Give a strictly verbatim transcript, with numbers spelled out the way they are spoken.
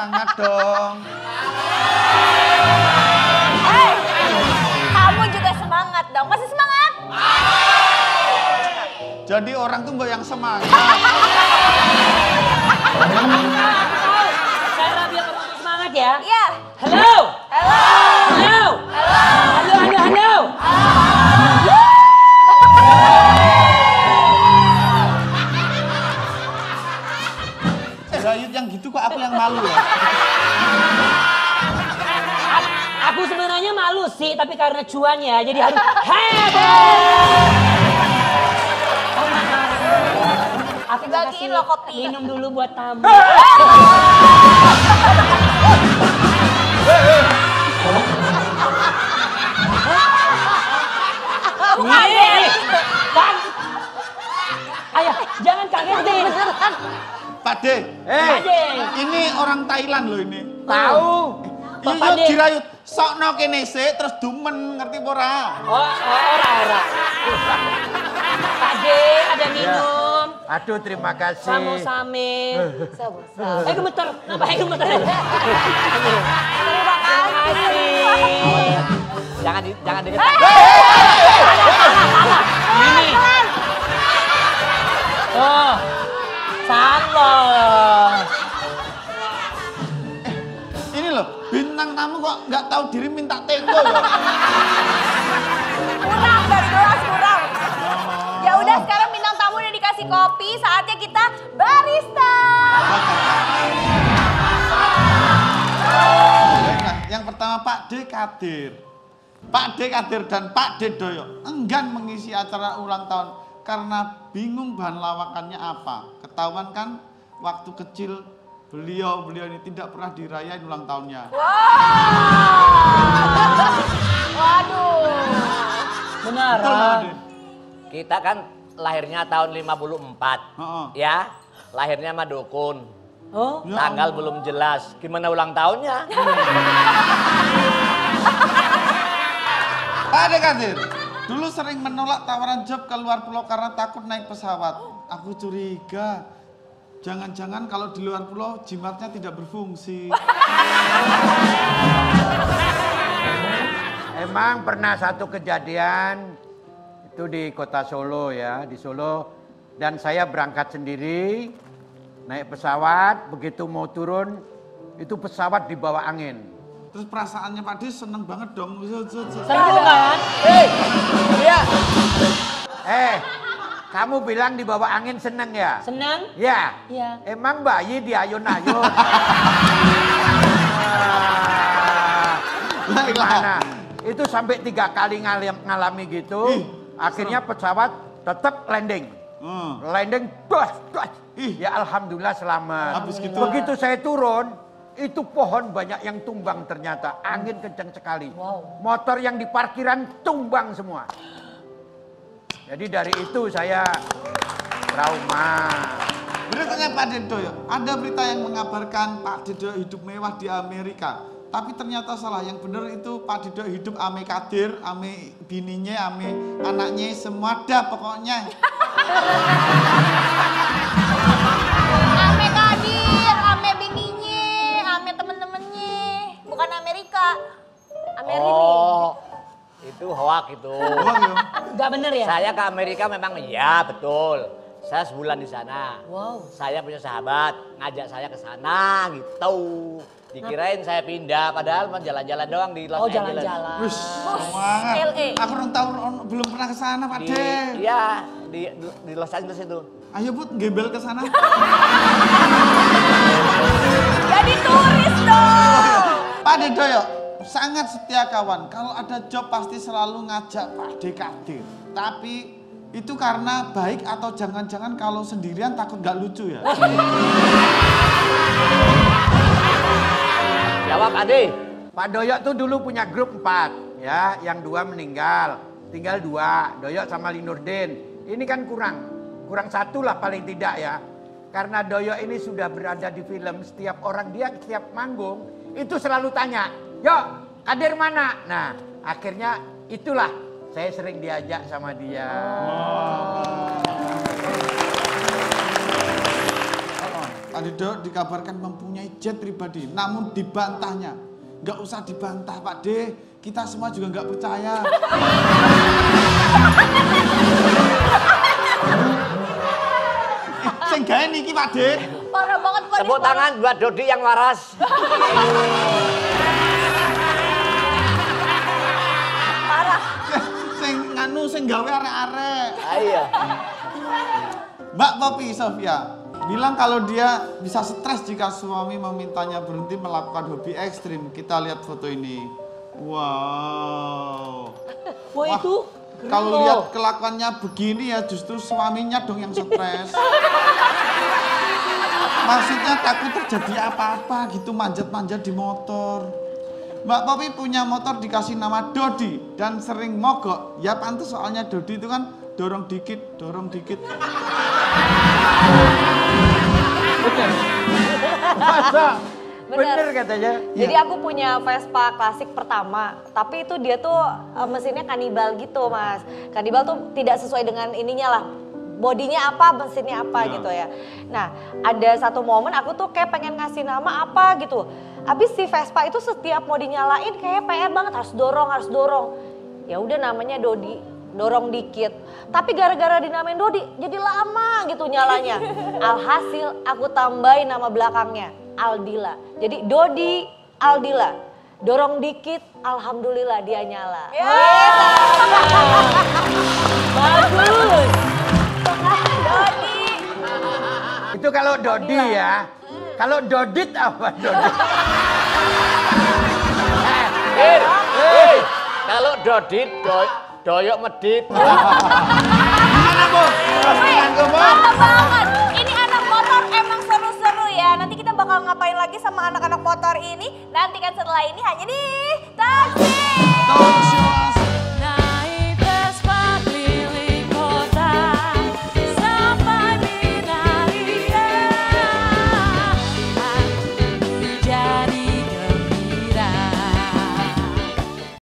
semangat dong. Hei, kamu juga semangat dong. Masih semangat? Jadi orang tuh nggak yang semangat. Cara biar kamu semangat ya. Iya. Halo. Halo. Halo. Halo. Halo. Halo. Zayud yang gitu kok aku yang malu ya. Aku sebenarnya malu sih, tapi karena cuannya jadi harus heboh. Aku Dibagiin lo kopi. Minum dulu buat tamu. Nih, kan? Ayah, jangan kagetin. Pak De, Eh, ini orang Thailand loh ini. tahu. Iya, Pak De. dirayut. Sokno kene sik terus dumen, ngerti apa ora? Oh, oh, ora, ora. Pak De, ada minum. Aduh, terima kasih. Samu-same. Sabar. Eh, gemeter. Ngapain gemeter? Terima kasih. Jangan di, jangan deket. Ini. Oh, salah. Ini loh, bintang tamu kok nggak tahu diri minta teko loh. Kurang dari gelas kurang. Ya udah sekarang bintang tamu udah dikasih kopi, saatnya kita barista. Baiklah, yang pertama Pak De Kadir. Pak De Kadir dan Pak De Doyo enggan mengisi acara ulang tahun karena bingung bahan lawakannya apa. Ketahuan kan waktu kecil beliau beliau ini tidak pernah dirayain ulang tahunnya. Wow. Waduh. Benar. Betul nggak, Pak De? Kita kan lahirnya tahun lima puluh empat, Heeh. ya. Lahirnya sama dukun. Oh, Ya Tanggal Allah. belum jelas. Gimana ulang tahunnya? Pak De Kadir, dulu sering menolak tawaran job ke luar pulau karena takut naik pesawat. Aku curiga, jangan-jangan kalau di luar pulau jimatnya tidak berfungsi. Emang pernah satu kejadian itu di kota Solo ya, di Solo. Dan saya berangkat sendiri, naik pesawat, begitu mau turun, itu pesawat di bawah angin. Terus perasaannya Pak De seneng banget dong. seru kan? Hei, iya. Eh, kamu bilang di bawah angin seneng ya? Senang? Ya. Iya. Emang bayi diayun-ayun. Ah, Gimana? Itu sampai tiga kali ngalim- ngalami gitu. Ih, Akhirnya pesawat tetap landing. Hmm. Landing, dos, dos. Ih. Ya alhamdulillah selamat. Habis gitu. Begitu saya turun, itu pohon banyak yang tumbang ternyata. Angin kencang sekali. Wow. Motor yang di parkiran tumbang semua. Jadi dari itu saya trauma. Berikutnya Pak De Doyo, ada berita yang mengabarkan Pak De Doyo hidup mewah di Amerika. Tapi ternyata salah, yang benar itu Pak De Doyo hidup ame Kadir, ame bininya, ame anaknya, semua ada pokoknya. Ame Kadir, ame bininya, ame temen-temennya. Bukan Amerika. Amerika. Oh, itu hoak itu. Wah, ya. Gak bener ya? Saya ke Amerika memang iya betul. Saya sebulan di sana. Wow. Saya punya sahabat ngajak saya ke sana gitu. Dikirain saya pindah, padahal mah jalan-jalan doang di Los Oh, Angeles. jalan-jalan. Wih, semangat. L A. Aku orang tahu orang- belum pernah ke sana Pak Di, De. iya, di, di Los Angeles itu. Ayo Bud, gembel ke sana. Jadi turis dong. Pak De Doyo, sangat setia kawan. Kalau ada job pasti selalu ngajak Pak De Kadir. Tapi itu karena baik atau jangan-jangan kalau sendirian takut gak lucu ya? Jawab Ade. Pak Doyok tuh dulu punya grup empat, ya, yang dua meninggal, tinggal dua, Doyok sama Linurdin. Ini kan kurang, kurang satu lah paling tidak ya. Karena Doyok ini sudah berada di film, setiap orang dia setiap manggung itu selalu tanya, "Yuk, Kadir mana?" Nah, akhirnya itulah saya sering diajak sama dia. Oh, Pak De Doyok dikabarkan mempunyai jet pribadi, namun dibantahnya. Nggak usah dibantah Pak De, kita semua juga nggak percaya. eh, sing gawe niki Pak De. Parah banget Pak. Tepuk tangan buat Dodi yang waras. Parah. Sing nganu sing gawe arek-arek. Ayo. Mbak Poppy Sofia bilang kalau dia bisa stres jika suami memintanya berhenti melakukan hobi ekstrim. Kita lihat foto ini. Wow. Wah itu Kalau lihat kelakuannya begini ya justru suaminya dong yang stres. Maksudnya takut terjadi apa-apa gitu, manjat-manjat di motor. Mbak Poppy punya motor dikasih nama Dodi dan sering mogok. Ya pantas soalnya Dodi itu kan dorong dikit, dorong dikit. Masa? Bener. Bener katanya. Jadi aku punya Vespa klasik pertama, tapi itu dia tuh uh, mesinnya kanibal gitu mas. Kanibal tuh tidak sesuai dengan ininya lah. Bodinya apa, mesinnya apa Ya. gitu ya. Nah ada satu momen aku tuh kayak pengen ngasih nama apa gitu. Habis si Vespa itu setiap mau dinyalain kayak P R banget, harus dorong, harus dorong. Ya udah namanya Dodi, dorong dikit. Tapi gara-gara dinamain Dodi jadi lama gitu nyalanya. Alhasil aku tambahin nama belakangnya. Aldila. Jadi Dodi Aldila. Dorong dikit, alhamdulillah dia nyala. bagus. Dodi. Itu kalau Dodi ya. Kalau Dodit apa Dodit? Hei, hei. Kalau Dodit, doy, Doyok medit. Gimana Bu? Perasaan Bu? Mantap banget. Ini anak motor emang seru-seru ya. Nanti kita bakal ngapain lagi sama anak-anak motor ini? Nantikan setelah ini hanya di